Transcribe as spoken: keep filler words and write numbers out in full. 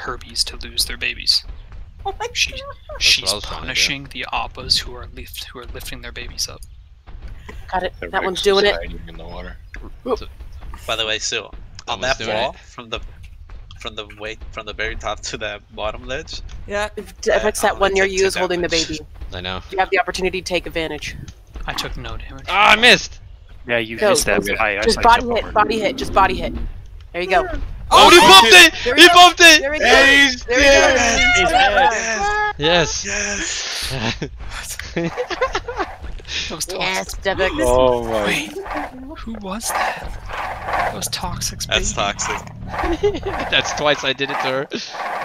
Herbies to lose their babies. Oh my she, God. she's punishing the Appas who are lift who are lifting their babies up. Got it. The That one's Rex doing is it. hiding in the water. By the way, Sue, on was that doing wall, it. from the from the way from the very top to the bottom ledge. Yeah. If, if it's that Uh, one near take you is ten holding the damage. baby, I know. you have the opportunity to take advantage. I took no damage. Ah, I missed! Yeah, you Go. missed that. I, I Just saw you body jump hit, over. body hit, just body hit. There you go. Oh, he bumped it! There we He go. bumped it! There we go. He's There we go. dead! He's dead. Yes. Yes. Those toxic. Yes, Devix. Oh my. Wait, who was that? Those toxics. That's baby. toxic. That's twice I did it to her.